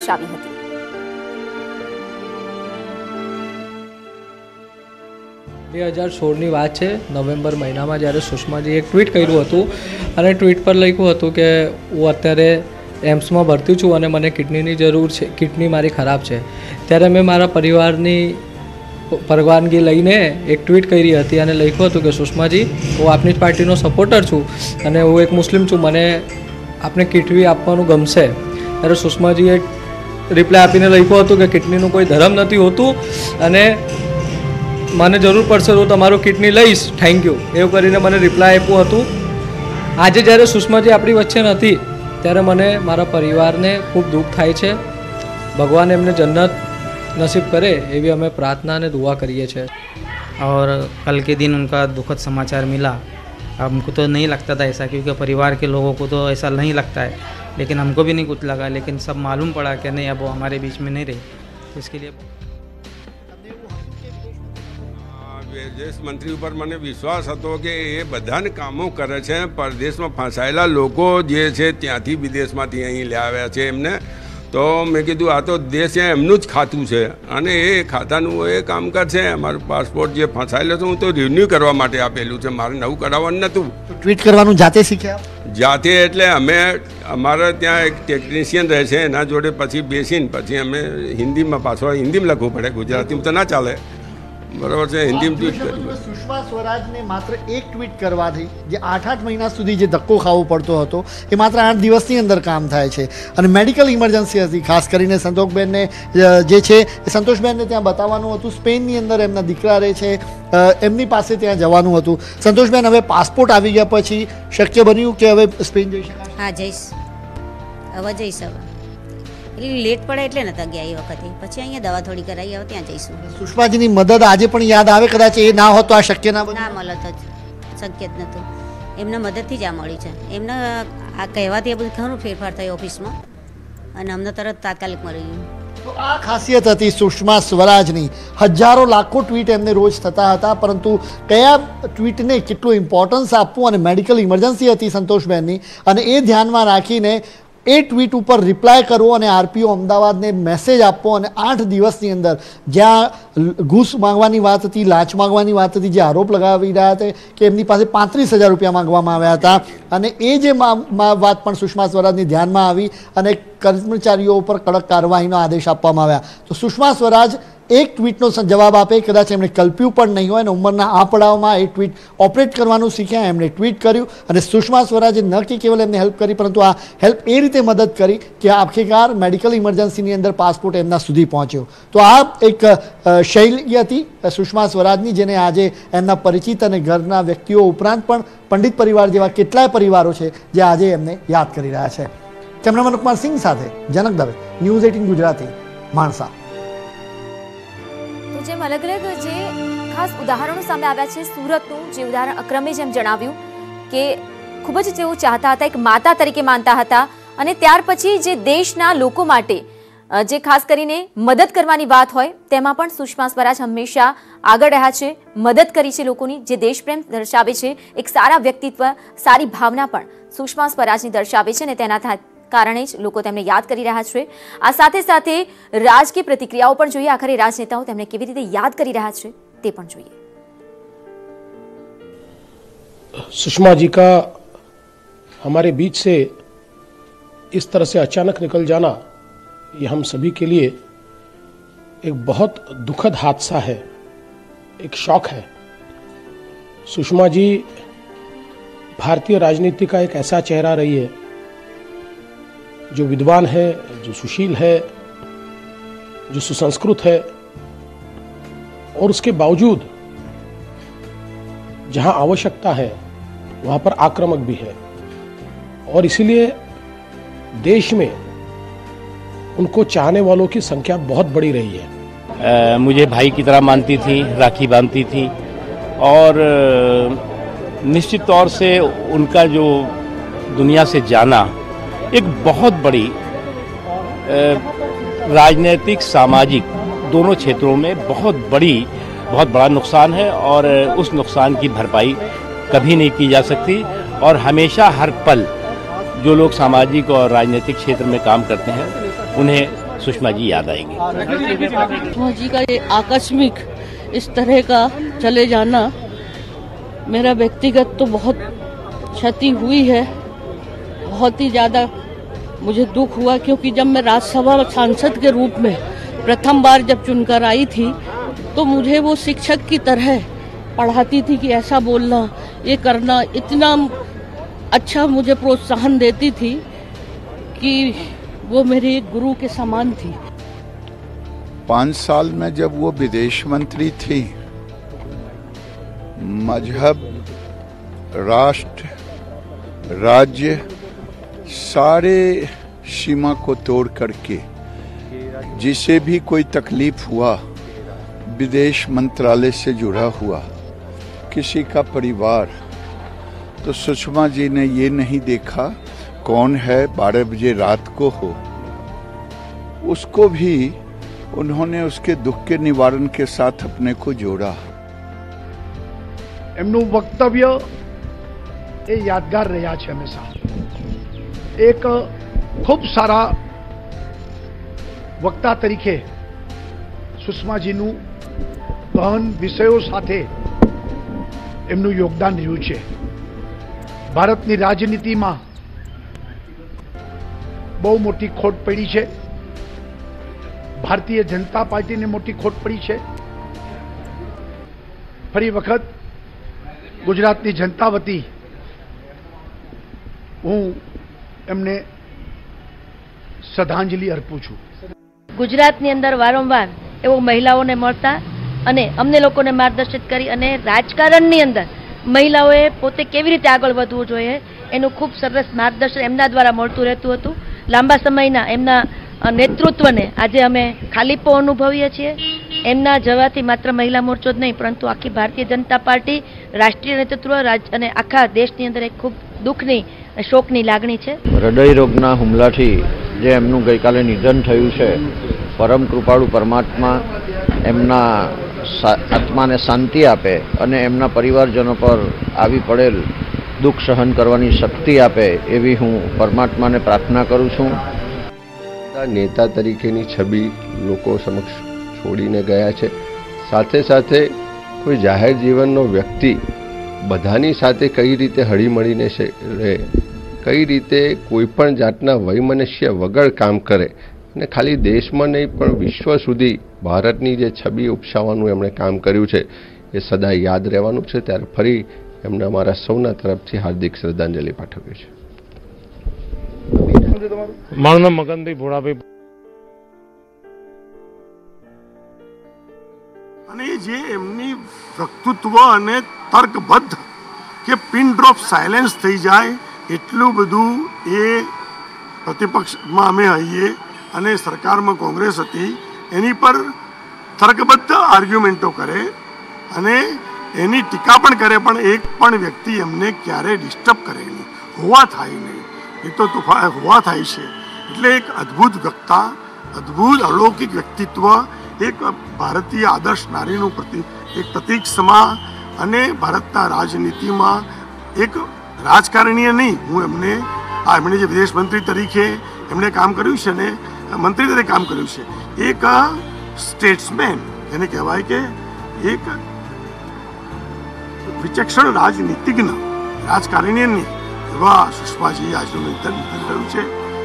દર્શાવી હતી। બે 2016ની વાત છે, નવેમ્બર મહિનામાં જ્યારે સુષ્માજી એક ટ્વીટ કર્યું હતું અને ટ્વીટ પર લખ્યું હતું કે હું અત્યારે એમ્સમાં ભરતી છું અને મને કિડનીની જરૂર છે, કિડની મારી ખરાબ છે। ત્યારે મેં મારા પરિવારની પરવાનગી લઈને એક ટ્વીટ કરી હતી અને લખ્યું હતું કે સુષ્માજી, હું આપની જ પાર્ટીનો સપોર્ટર છું અને હું એક મુસ્લિમ છું, મને આપને કિડની આપવાનું ગમશે। ત્યારે સુષ્માજીએ રિપ્લાય આપીને લખ્યું હતું કે કિડનીનું કોઈ ધર્મ નથી હોતું અને મને જરૂર પડશે તો તમારું કિડની લઈશ, થેન્ક યુ, એવું કરીને મને રિપ્લાય આપ્યું હતું। આજે જ્યારે સુષ્માજી આપણી વચ્ચે નથી ત્યારે મને મારા પરિવારને ખૂબ દુઃખ થાય છે। ભગવાન એમને જન્નત नसीब करे एवी हमें प्रार्थना ने दुआ करिए छे। और कल के दिन उनका दुखद समाचार मिला। हमको तो नहीं लगता था ऐसा, क्योंकि परिवार के लोगों को तो ऐसा नहीं लगता है, लेकिन हमको भी नहीं कुछ लगा, लेकिन सब मालूम पड़ा कि नहीं, अब वो हमारे बीच में नहीं रहे, तो इसके लिए विदेश मंत्री पर मैंने विश्वास હતો કે એ બધાને કામો કરે છે। પરદેશમાં ફસાયેલા લોકો જે છે ત્યાંથી વિદેશમાંથી અહીં લાવ્યા છે એમને, તો મેં કીધું આ તો દેશ એમનું જ ખાતું છે અને એ ખાતાનું એ કામ કરશે। અમારું પાસપોર્ટ જે ફસાયેલો છે હું તો રિન્યૂ કરવા માટે આપેલું છે, મારે નવું કરાવવાનું નહોતું। ટ્વીટ કરવાનું જાતે શીખ્યા? જાતે એટલે અમે અમારે ત્યાં એક ટેકનિશિયન રહે છે, એના જોડે પછી બેસીને પછી અમે હિન્દીમાં પાછો હિન્દીમાં લખવું પડે, ગુજરાતીમાં તો ના ચાલે, બરાબર છે, હિન્દીમાં ટ્વીટ કર્યું। સુષ્મા સ્વરાજને માત્ર એક ટ્વીટ કરવાથી જે 8 મહિના સુધી જે ધક્કો ખાવો પડતો હતો એ માત્ર 8 દિવસની અંદર કામ થાય છે। અને મેડિકલ ઇમરજન્સી હતી, ખાસ કરીને સંતોષબેનને જે છે એ સંતોષબેનને ત્યાં બતાવવાનું હતું, સ્પેનની અંદર એમના દીકરા રહે છે, એમની પાસે ત્યાં જવાનું હતું। સંતોષબેન, હવે પાસપોર્ટ આવી ગયા પછી શક્ય બન્યું કે હવે સ્પેન જઈ શકાય? હા, જઈશ, હવે જઈશ। હવે એટલે લેટ પડે એટલે નતા ગયા એ વખતે, પછી અહીંયા દવા થોડી કરાવી, હવે ત્યાં જઈશું। સુષ્માજીની મદદ આજે પણ યાદ આવે? કદાચ એ ના હોત તો આ શક્ય ના બને? ના મળત જ શક્ય જ નહોતું, એમના મદદથી જ આ મળી છે। એમના આ કહેવાથી એ બધું ઘણું ફેરફાર થયો ઓફિસમાં અને અમને તરત તાત્કાલિક મળી ગયું। તો આ ખાસિયત હતી સુષ્મા સ્વરાજની। હજારો લાખો ટ્વીટ એમને રોજ થતા હતા, પરંતુ કયા ટ્વીટને કેટલું ઇમ્પોર્ટન્સ આપવું અને મેડિકલ ઇમરજન્સી હતી સંતોષબેનની, અને એ ધ્યાનમાં રાખીને એ ટ્વીટ ઉપર રિપ્લાય કરવો અને આરપીઓ અમદાવાદને મેસેજ આપવો, અને 8 દિવસની અંદર જ્યાં ઘૂસ માંગવાની વાત હતી, લાંચ માંગવાની વાત હતી, જે આરોપ લગાવી રહ્યા હતા કે એમની પાસે 35,000 રૂપિયા માંગવામાં આવ્યા હતા, અને એ જે વાત પણ સુષ્મા સ્વરાજની ધ્યાનમાં આવી અને કર્મચારીઓ ઉપર કડક કાર્યવાહીનો આદેશ આપવામાં આવ્યા। તો સુષ્મા સ્વરાજ એક ટ્વીટનો જવાબ આપે, કદાચ એમણે કલ્પ્યું પણ નહીં હોય, અને ઉંમરના આ પડાવમાં એ ટ્વીટ ઓપરેટ કરવાનું શીખ્યા, એમણે ટ્વીટ કર્યું અને સુષ્મા સ્વરાજે ન કે કેવલ એમને હેલ્પ કરી, પરંતુ આ હેલ્પ એ રીતે મદદ કરી કે આખિરકાર મેડિકલ ઇમરજન્સીની અંદર પાસપોર્ટ એમના સુધી પહોંચ્યો। તો આ એક શૈલી હતી સુષ્મા સ્વરાજની, જેને આજે એમના પરિચિત અને ઘરના વ્યક્તિઓ ઉપરાંત પણ પંડિત પરિવાર જેવા કેટલાય પરિવારો છે જે આજે એમને યાદ કરી રહ્યા છે। કેમેરામેન કુમાર સિંહ સાથે જનક દવે, ન્યૂઝ 18 ગુજરાતી, માણસા। જેમ અલગ અલગ જે ખાસ ઉદાહરણો સામે આવ્યા છે, સુરતનું જે ઉદાહરણ અક્રમે જેમ જણાવ્યું કે ખૂબ જ તેઓ ચાહતા હતા, એક માતા તરીકે માનતા હતા, અને ત્યાર પછી જે દેશના લોકો માટે જે ખાસ કરીને મદદ કરવાની વાત હોય તેમાં પણ સુષ્મા સ્વરાજ હંમેશા આગળ રહ્યા છે, મદદ કરી છે લોકોની, જે દેશપ્રેમ દર્શાવે છે, એક સારા વ્યક્તિત્વ, સારી ભાવના પણ સુષ્મા સ્વરાજની દર્શાવે છે, અને તેના કારણે જ લોકો તેમને યાદ કરી રહ્યા છે। આ સાથે સાથે રાજકીય પ્રતિક્રિયાઓ પણ જોઈએ, આખરે રાજનેતાઓ તેમને કેવી રીતે યાદ કરી રહ્યા છે તે પણ જોઈએ। सुषमा जी का हमारे बीच से इस तरह से अचानक निकल जाना, ये हम सभी के लिए एक बहुत दुखद हादसा है, एक शौक है। सुषमा जी भारतीय राजनीति का एक ऐसा चेहरा रही है जो विद्वान है, जो सुशील है, जो सुसंस्कृत है, और उसके बावजूद जहां आवश्यकता है वहां पर आक्रामक भी है, और इसीलिए देश में उनको चाहने वालों की संख्या बहुत बड़ी रही है। मुझे भाई की तरह मानती थी, राखी बांधती थी, और निश्चित तौर से उनका जो दुनिया से जाना एक बहुत बड़ी राजनीतिक, सामाजिक दोनों क्षेत्रों में बहुत बड़ा नुकसान है, और उस नुकसान की भरपाई कभी नहीं की जा सकती। और हमेशा हर पल जो लोग सामाजिक और राजनीतिक क्षेत्र में काम करते हैं उन्हें सुषमा जी याद आएंगी। सुषमा जी का ये आकस्मिक इस तरह का चले जाना, मेरा व्यक्तिगत तो बहुत क्षति हुई है, बहुत ही ज़्यादा मुझे दुख हुआ, क्योंकि जब मैं राज्यसभा सांसद के रूप में प्रथम बार जब चुनकर आई थी तो मुझे वो शिक्षक की तरह पढ़ाती थी कि ऐसा बोलना, ये करना, इतना अच्छा मुझे प्रोत्साहन देती थी कि वो मेरी एक गुरु के समान थी। 5 साल में जब वो विदेश मंत्री थी, मजहब, राष्ट्र, राज्य सारे सीमा को तोड़ करके जिसे भी कोई तकलीफ हुआ, विदेश मंत्रालय से जुड़ा हुआ किसी का परिवार, तो सुषमा जी ने ये नहीं देखा कौन है, 12 बजे रात को हो, उसको भी उन्होंने उसके दुख के निवारण के साथ अपने को जोड़ा। એમનું વક્તવ્ય એ યાદગાર રહ્યા છે હંમેશા। એક ખૂબ સારા વક્તા તરીકે સુષ્માજીનું ગહન વિષયો સાથે એમનું યોગદાન રહ્યું છે। ભારતની રાજનીતિમાં બહુ મોટી ખોટ પડી છે, ભારતીય જનતા પાર્ટીને મોટી ખોટ પડી છે। ફરી વખત ગુજરાતની જનતા વતી હું એમને શ્રદ્ધાંજલિ અર્પું છું। ગુજરાતની અંદર વારંવાર એવો મહિલાઓને મળતા અને અમને લોકોને માર્ગદર્શિત કરી અને રાજકારણની અંદર મહિલાઓએ પોતે કેવી રીતે આગળ વધવું જોઈએ એનું ખૂબ સરસ માર્ગદર્શન એમના દ્વારા મળતું રહેતું હતું। લાંબા સમયના એમના નેતૃત્વને આજે અમે ખાલીપો અનુભવીએ છીએ। એમના જવાથી માત્ર મહિલા મોરચો જ નહીં, પરંતુ આખી ભારતીય જનતા પાર્ટી, રાષ્ટ્રીય નેતૃત્વ અને આખા દેશની અંદર એક ખૂબ દુઃખની શોકની લાગણી છે। હૃદય રોગના હુમલાથી જે એમનું ગઈકાલે નિધન થયું છે, પરમ કૃપાળુ પરમાત્મા એમના આત્માને શાંતિ આપે અને એમના પરિવારજનો પર આવી પડેલ દુઃખ સહન કરવાની શક્તિ આપે એવી હું પરમાત્માને પ્રાર્થના કરું છું। નેતા તરીકેની છબી લોકો સમક્ષ છોડીને ગયા છે, સાથે સાથે કોઈ જાહેર જીવનનો વ્યક્તિ બધાની સાથે કઈ રીતે હળીમળીને રહે, કઈ રીતે કોઈપણ જાતના વૈમનસ્ય વગર કામ કરે અને ખાલી દેશમાં નહીં પણ વિશ્વ સુધી ભારતની જે છબી ઉપસાવવાનું એમણે કામ કર્યું છે એ સદા યાદ રહેવાનું છે। ત્યારે ફરી એમને અમારા સૌના તરફથી હાર્દિક શ્રદ્ધાંજલિ પાઠવીએ છીએ। મારું નામ મગનભાઈ ભોળાભાઈ। અને જે એમની વક્તૃત્વ અને તર્કબદ્ધ કે પિન ડ્રોપ સાયલેન્સ થઈ જાય એટલું બધું એ પ્રતિપક્ષમાં અમે હઈએ અને સરકારમાં કોંગ્રેસ હતી એની પર તર્કબદ્ધ આર્ગ્યુમેન્ટો કરે અને એની ટીકા પણ કરે, પણ એક પણ વ્યક્તિ એમને ક્યારે ડિસ્ટર્બ કરે નહીં, હોવા થાય નહીં, એ તો હોવા થાય છે। એટલે એક અદ્ભુત વક્તા, અદ્ભુત અલૌકિક વ્યક્તિત્વ, એક ભારતીય આદર્શ નારીનું એક પ્રતીક સમા અને ભારતના રાજનીતિમાં એક રાજકારણીય નહીં, હું એમણે જે વિદેશ મંત્રી તરીકે એમણે કામ કર્યું છે ને, મંત્રી તરીકે કામ કર્યું છે, એક સ્ટેટ્સમેન એને કહેવાય કે એક વિચક્ષણ રાજનીતિજ્ઞ, રાજકારણીય નહીં એવા સુષ્માજી આજનું નિધન થયું છે।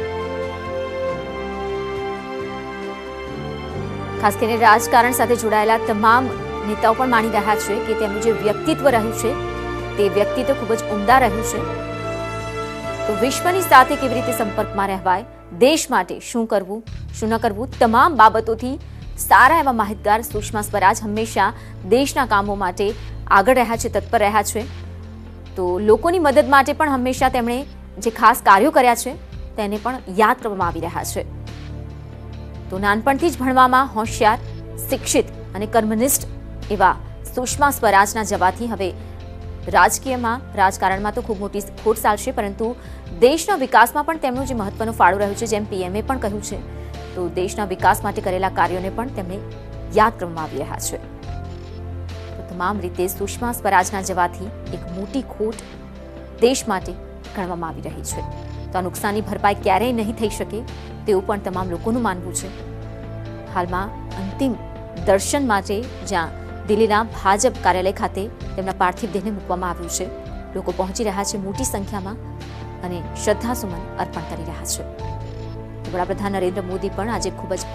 ખાસ કરીને રાજકારણ સાથે જોડાયેલા તમામ નેતાઓ પણ માની રહ્યા છે કે તેમનું જે વ્યક્તિત્વ રહ્યું છે તે વ્યક્તિત્વ ખૂબ જ ઉમદા રહ્યું છે। તો વિશ્વની સાથે કેવી રીતે સંપર્કમાં રહેવાય, દેશ માટે શું કરવું શું ન કરવું, તમામ બાબતોથી સારા એવા માહિતગાર સુષ્મા સ્વરાજ હંમેશા દેશના કામો માટે આગળ રહ્યા છે, તત્પર રહ્યા છે। તો લોકોની મદદ માટે પણ હંમેશા તેમણે જે ખાસ કાર્યો કર્યા છે તેને પણ યાદ કરવામાં આવી રહ્યા છે। તો નાનપણથી જ ભણવામાં હોશિયાર, શિક્ષિત અને કર્મનિષ્ઠ એવા સુષ્મા સ્વરાજના જવાથી હવે રાજકારણમાં તો ખૂબ મોટી ખોટ ચાલશે, પરંતુ દેશના વિકાસમાં પણ તેમનો જે મહત્વનો ફાળો રહ્યો છે, જેમ પીએમએ પણ કહ્યું છે, તો દેશના વિકાસ માટે કરેલા કાર્યોને પણ તેમણે યાદ કરવામાં આવી રહ્યા છે। તો તમામ રીતે સુષ્મા સ્વરાજના જવાથી એક મોટી ખોટ દેશ માટે ગણવામાં આવી રહી છે। તો આ નુકસાનની ભરપાઈ ક્યારેય નહીં થઈ શકે। તેવું પણ તમામ લોકોનું માનવું છે. હાલમાં અંતિમ દર્શન માટે જ્યાં દિલ્હીના ભાજપ કાર્યાલય ખાતે તેમના પાર્થિવ દેહને મૂકવામાં આવ્યું છે. લોકો પહોંચી રહ્યા છે મોટી સંખ્યામાં અને શ્રદ્ધાસુમન અર્પણ કરી રહ્યા છે. વડાપ્રધાન નરેન્દ્ર મોદી પણ આજે ખૂબ જ